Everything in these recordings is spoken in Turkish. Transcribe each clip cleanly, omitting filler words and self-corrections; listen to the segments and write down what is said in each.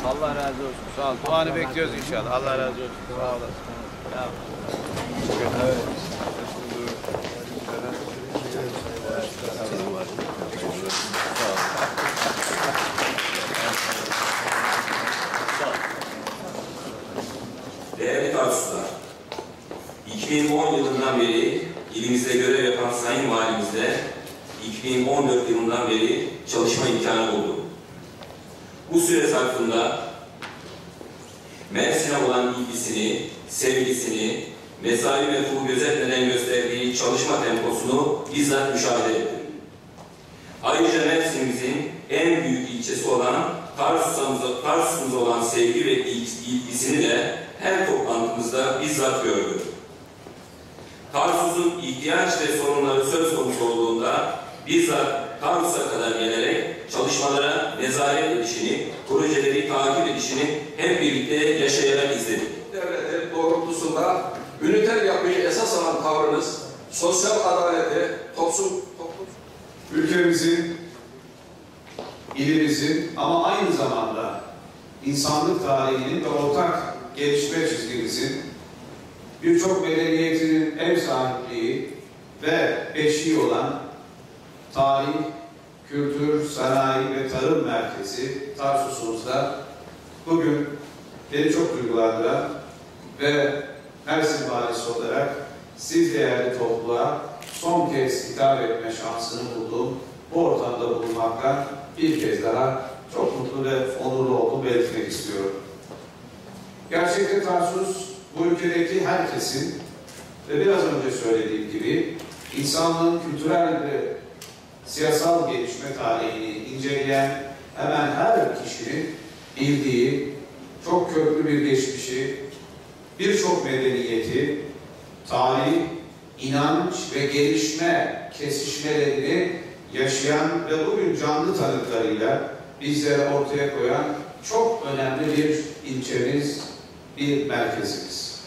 Allah razı olsun. Sağ ol. Duanı bekliyoruz inşallah. Allah razı olsun. Sağ olasın. Ya. Evet. Değerli Tarsuslar, 2010 yılından beri ilimizde görev yapan Sayın Valimizle 2014 yılından beri çalışma imkanı oldu. Bu süre zarfında Mersin'e olan ilgisini, sevgisini, mesai mefhumu gözetmeden gösterdiği çalışma temposunu bizzat müşahede ettim. Ayrıca Mersin'imizin en büyük ilçesi olan Tarsus'umuza olan sevgi ve ilgisini de her toplantımızda bizzat gördüm. Tarsus'un ihtiyaç ve sorunları söz konusu olduğunda bizzat Tarsus'a kadar gelerek çalışmalara nezaret edişini, projeleri takip edişini hep birlikte yaşayarak izledik. Devleti doğrultusunda üniter yapıyı esas alan tavrınız, sosyal adaleti, ülkemizin, ilimizin ama aynı zamanda insanlık tarihinin ve ortak gelişme çizgimizin birçok medeniyetinin ev sahipliği ve beşiği olan tarih, kültür, sanayi ve tarım merkezi Tarsus'umuzda bugün beni çok duygulandıran ve Mersin Valisi olarak siz değerli topluluğa son kez hitap etme şansını bulduğum bu ortamda bulunmaktan bir kez daha çok mutlu ve onurlu olduğumu belirtmek istiyorum. Gerçekten Tarsus bu ülkedeki herkesin ve biraz önce söylediğim gibi insanlığın kültürel ve siyasal gelişme tarihini inceleyen hemen her kişinin bildiği çok köklü bir geçmişi, birçok medeniyeti, tarih, inanç ve gelişme kesişmelerini yaşayan ve bugün canlı tanıklarıyla bizlere ortaya koyan çok önemli bir ilçemiz, bir merkezimiz.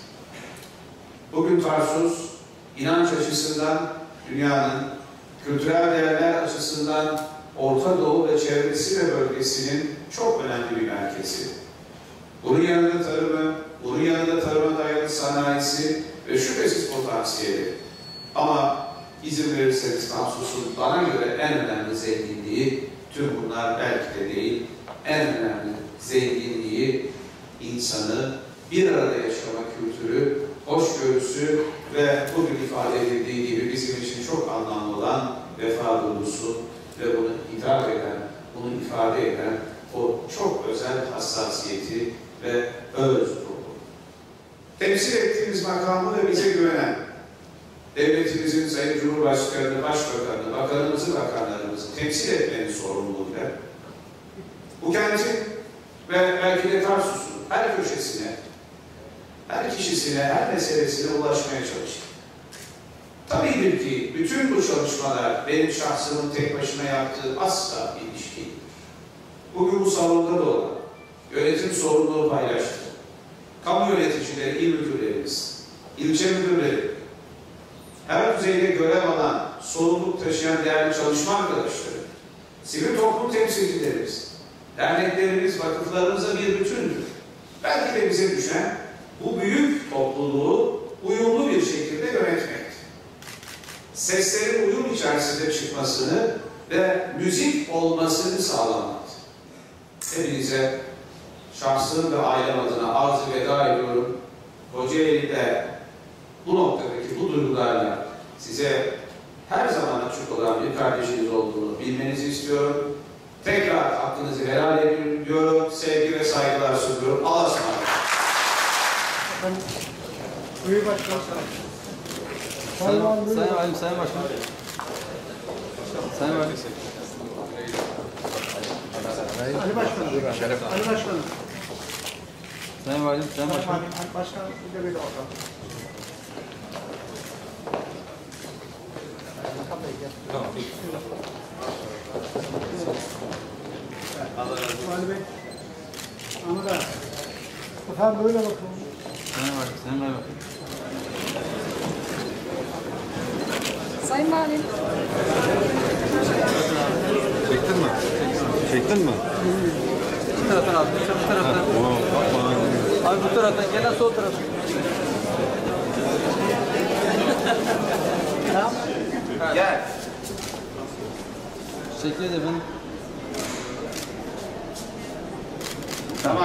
Bugün Tarsus, inanç açısından dünyanın, kültürel değerler açısından Orta Doğu ve çevresi ve bölgesinin çok önemli bir merkezi. Bunun yanında tarımı, bunun yanında tarıma dayalı sanayisi ve şüphesiz potansiyeli. Ama izin verirseniz Tarsus'un bana göre en önemli zenginliği, tüm bunlar belki de değil, en önemli zenginliği insanı bir arada yaşama kültürü, hoşgörüsü ve bugün ifade edildiği gibi bizim için çok anlamlı olan vefa duygusu ve bunu idrak eden, bunu ifade eden o çok özel hassasiyeti ve öz ruhu. Temsil ettiğimiz makamı ve bize güvenen devletimizin Sayın Cumhurbaşkanı, Başbakanı, bakanımızı, bakanlarımızı temsil etmenin sorumluluğuyla bu kentin ve belki de Tarsus'un her köşesine, her kişisine, her meselesine ulaşmaya çalıştık. Tabii ki bütün bu çalışmalar benim şahsımın tek başına yaptığı asla bir iş değildir. Bugün bu salonda da olan yönetim sorumluluğu paylaştı. Kamu yöneticileri, il müdürlerimiz, ilçe müdürleri, her düzeyde görev alan, sorumluluk taşıyan değerli çalışma arkadaşları, sivil toplum temsilcilerimiz, derneklerimiz, vakıflarımızla bir bütündür. Belki de bize düşen bu büyük topluluğu uyumlu bir şekilde yönetmektir. Seslerin uyum içerisinde çıkmasını ve müzik olmasını sağlamaktır. Hepinize şahsım ve ailem adına arz-ı veda ediyorum. Kocaeli'de bu noktadaki bu duygularla size her zaman açık olan bir kardeşiniz olduğunu bilmenizi istiyorum. Tekrar hakkınızı helal ediyorum. Sevgi ve saygılar sunuyorum. Allah'a ısmarladık. Buyur başkanım. Sayın Valim, Sayın Başkanım. Sayın Valim. Ali Başkanım. Ali Başkanım. Sayın Valim, Sayın Başkanım. Ali Başkanım, bir de böyle bakalım. Tamam. Ali Bey. Ahmet abi. Efendim böyle bakalım. Sayın Valim, Sayın Valim. Sayın Valim. Çektin mi? Çektin mi? taraftan abi. Sen bu taraftan. Abi bu taraftan. Gelen sol taraftan. Gel. Teşekkür ederim.